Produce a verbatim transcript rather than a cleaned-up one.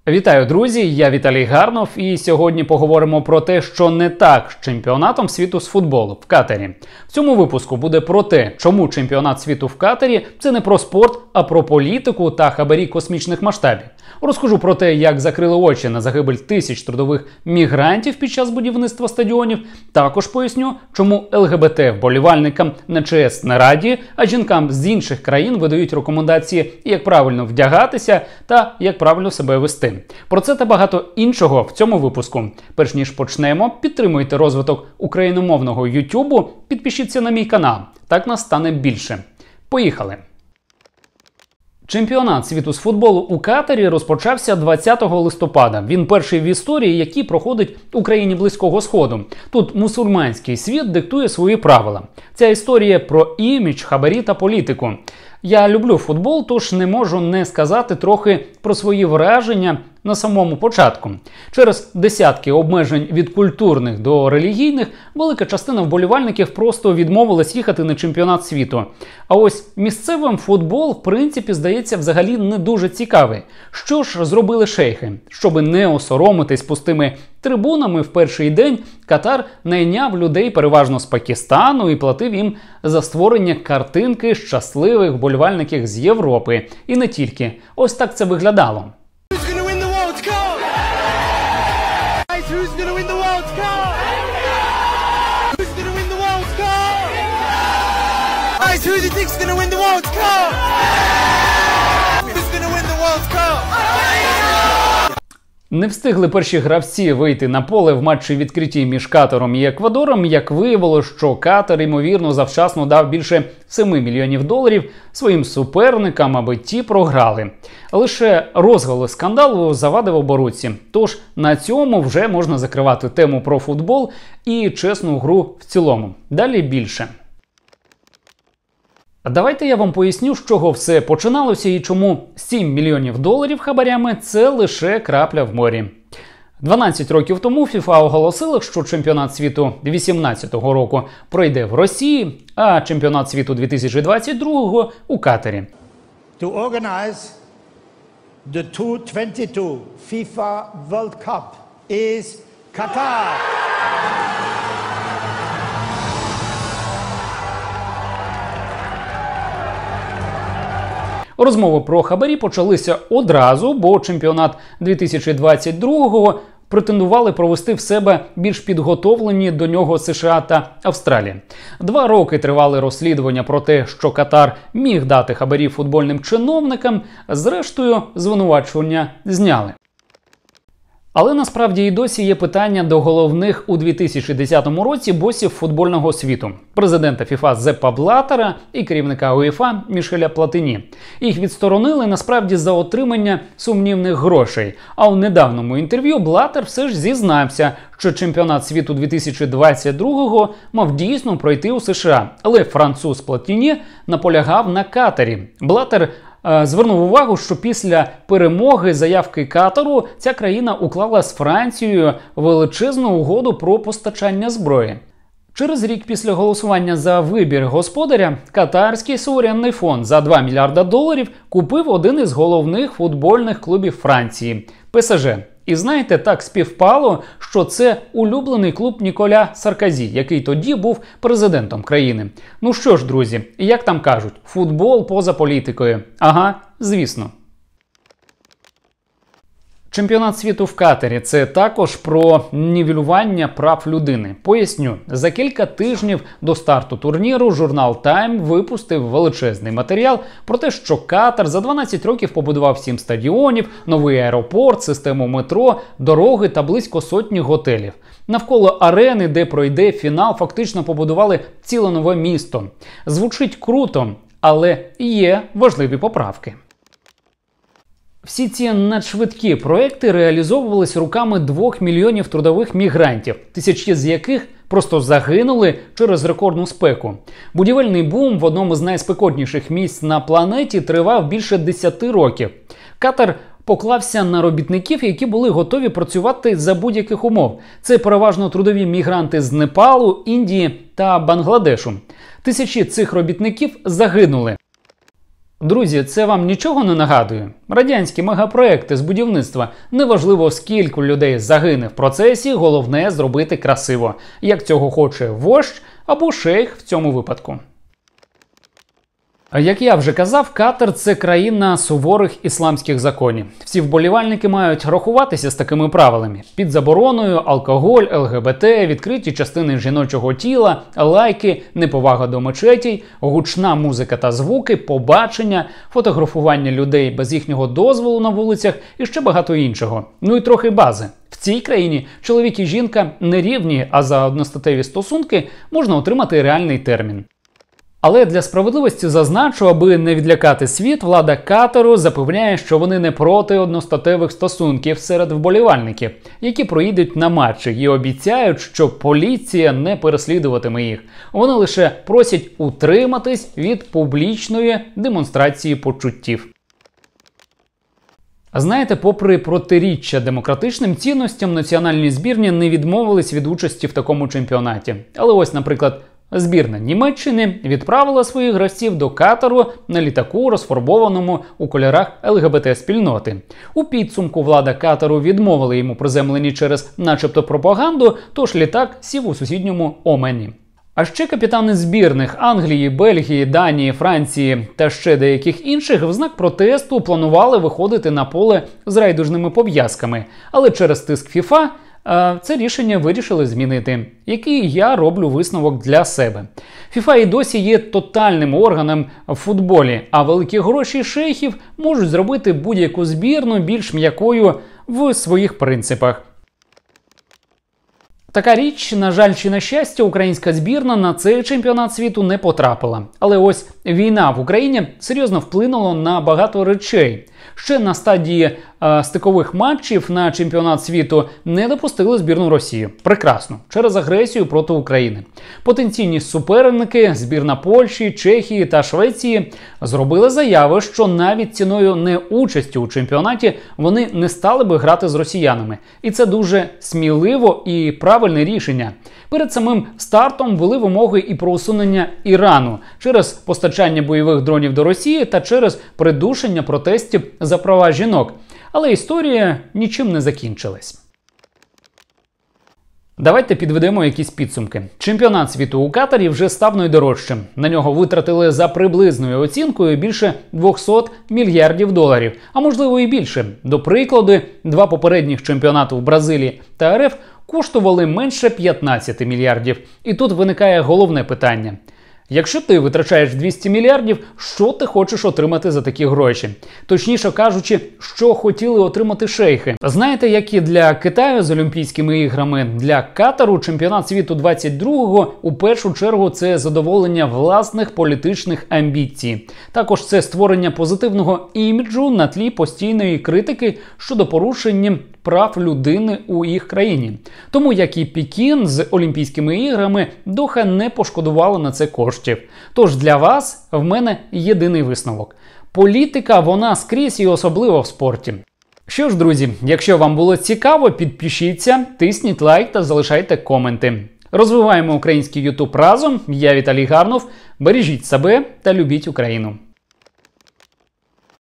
Вітаю, друзі! Я Віталій Гарнов, і сьогодні поговоримо про те, що не так з чемпіонатом світу з футболу в Катарі. В цьому випуску буде про те, чому чемпіонат світу в Катарі – це не про спорт, а про політику та хабарі космічних масштабів. Розкажу про те, як закрили очі на загибель тисяч трудових мігрантів під час будівництва стадіонів. Також поясню, чому ЛГБТ-вболівальникам на ЧС не раді, а жінкам з інших країн видають рекомендації, як правильно вдягатися та як правильно себе вести. Про це та багато іншого в цьому випуску. Перш ніж почнемо, підтримуйте розвиток україномовного Ютубу, підпишіться на мій канал, так нас стане більше. Поїхали! Чемпіонат світу з футболу у Катарі розпочався двадцятого листопада. Він перший в історії, який проходить у країні Близького Сходу. Тут мусульманський світ диктує свої правила. Ця історія про імідж, хабарі та політику. Я люблю футбол, тож не можу не сказати трохи про свої враження на самому початку. Через десятки обмежень від культурних до релігійних, велика частина вболівальників просто відмовилась їхати на чемпіонат світу. А ось місцевим футбол, в принципі, здається, взагалі не дуже цікавий. Що ж зробили шейхи? Щоби не осоромитись пустими трибунами в перший день, Катар найняв людей переважно з Пакистану і платив їм за створення картинки щасливих вболівальників з Європи. І не тільки. Ось так це виглядало. Who's going to win the World Cup? Who's going to win the World Cup? Guys, who do you think's going to win the World Cup? Who's going to win the World Cup? Не встигли перші гравці вийти на поле в матчі відкритті між Катаром і Еквадором, як виявилося, що Катар, ймовірно, завчасно дав більше семи мільйонів доларів своїм суперникам, аби ті програли. Лише розголос скандалу завадив оборудці. Тож на цьому вже можна закривати тему про футбол і чесну гру в цілому. Далі більше. Давайте я вам поясню, з чого все починалося і чому сім мільйонів доларів хабарями – це лише крапля в морі. дванадцять років тому ФІФА оголосила, що чемпіонат світу дві тисячі вісімнадцятого року пройде в Росії, а чемпіонат світу дві тисячі двадцять другого – у Катарі. To organize the two thousand twenty-two FIFA World Cup is Qatar. Розмови про хабарі почалися одразу, бо чемпіонат дві тисячі двадцять другого претендували провести в себе більш підготовлені до нього США та Австралія. Два роки тривали розслідування про те, що Катар міг дати хабарі футбольним чиновникам, зрештою звинувачення зняли. Але насправді і досі є питання до головних у дві тисячі десятому році босів футбольного світу – президента ФІФА Зеппа Блаттера і керівника УЄФА Мішеля Платіні. Їх відсторонили насправді за отримання сумнівних грошей. А у недавньому інтерв'ю Блаттер все ж зізнався, що чемпіонат світу дві тисячі двадцять другого мав дійсно пройти у США. Але француз Платіні наполягав на Катарі. Блаттер звернув увагу, що після перемоги заявки Катару ця країна уклала з Францією величезну угоду про постачання зброї. Через рік після голосування за вибір господаря Катарський суверенний фонд за два мільярда доларів купив один із головних футбольних клубів Франції – ПСЖ. І знаєте, так співпало, що це улюблений клуб Ніколя Саркозі, який тоді був президентом країни. Ну що ж, друзі, як там кажуть, футбол поза політикою. Ага, звісно. Чемпіонат світу в Катарі – це також про нівелювання прав людини. Поясню, за кілька тижнів до старту турніру журнал Time випустив величезний матеріал про те, що Катар за дванадцять років побудував сім стадіонів, новий аеропорт, систему метро, дороги та близько сотні готелів. Навколо арени, де пройде фінал, фактично побудували ціле нове місто. Звучить круто, але є важливі поправки. Всі ці надшвидкі проекти реалізовувалися руками двох мільйонів трудових мігрантів, тисячі з яких просто загинули через рекордну спеку. Будівельний бум в одному з найспекотніших місць на планеті тривав більше десяти років. Катар поклався на робітників, які були готові працювати за будь-яких умов. Це переважно трудові мігранти з Непалу, Індії та Бангладешу. Тисячі цих робітників загинули. Друзі, це вам нічого не нагадує? Радянські мегапроекти з будівництва. Неважливо, скільки людей загине в процесі, головне зробити красиво. Як цього хоче вождь або шейх в цьому випадку. Як я вже казав, Катар – це країна суворих ісламських законів. Всі вболівальники мають рахуватися з такими правилами. Під забороною алкоголь, ел ге бе те, відкриті частини жіночого тіла, лайки, неповага до мечетій, гучна музика та звуки, побачення, фотографування людей без їхнього дозволу на вулицях і ще багато іншого. Ну і трохи бази. В цій країні чоловік і жінка не рівні, а за одностатеві стосунки можна отримати реальний термін. Але для справедливості зазначу, аби не відлякати світ, влада Катару запевняє, що вони не проти одностатевих стосунків серед вболівальників, які проїдуть на матчі, і обіцяють, що поліція не переслідуватиме їх. Вони лише просять утриматись від публічної демонстрації почуттів. Знаєте, попри протиріччя демократичним цінностям, національні збірні не відмовились від участі в такому чемпіонаті. Але ось, наприклад, збірна Німеччини відправила своїх гравців до Катару на літаку, розфарбованому у кольорах ел ге бе те-спільноти. У підсумку влада Катару відмовила йому приземленні через начебто пропаганду, тож літак сів у сусідньому Омені. А ще капітани збірних Англії, Бельгії, Данії, Франції та ще деяких інших в знак протесту планували виходити на поле з райдужними пов'язками, але через тиск ФІФА це рішення вирішили змінити, який я роблю висновок для себе. ФІФА і досі є тотальним органом в футболі, а великі гроші шейхів можуть зробити будь-яку збірну більш м'якою в своїх принципах. Така річ, на жаль чи на щастя, українська збірна на цей чемпіонат світу не потрапила. Але ось війна в Україні серйозно вплинула на багато речей. Ще на стадії е, стикових матчів на чемпіонат світу не допустили збірну Росії. Прекрасно. Через агресію проти України. Потенційні суперники, збірна Польщі, Чехії та Швеції, зробили заяви, що навіть ціною неучасті у чемпіонаті вони не стали би грати з росіянами. І це дуже сміливо і правильне рішення. Перед самим стартом ввели вимоги і про усунення Ірану через постачання бойових дронів до Росії та через придушення протестів за права жінок. Але історія нічим не закінчилась. Давайте підведемо якісь підсумки. Чемпіонат світу у Катарі вже став найдорожчим. На нього витратили за приблизною оцінкою більше двісті мільярдів доларів, а можливо і більше. До прикладу, два попередніх чемпіонати в Бразилії та ер еф коштували менше п'ятнадцяти мільярдів. І тут виникає головне питання. Якщо ти витрачаєш двісті мільярдів, що ти хочеш отримати за такі гроші? Точніше кажучи, що хотіли отримати шейхи? Знаєте, як і для Китаю з Олімпійськими іграми, для Катару чемпіонат світу двадцять другого у першу чергу це задоволення власних політичних амбіцій. Також це створення позитивного іміджу на тлі постійної критики щодо порушення прав людини у їх країні. Тому, як і Пекін з Олімпійськими іграми, Доха не пошкодувала на це коштів. Тож для вас в мене єдиний висновок. Політика, вона скрізь і особливо в спорті. Що ж, друзі, якщо вам було цікаво, підпишіться, тисніть лайк та залишайте коменти. Розвиваємо український ютуб разом. Я Віталій Гарнов. Бережіть себе та любіть Україну.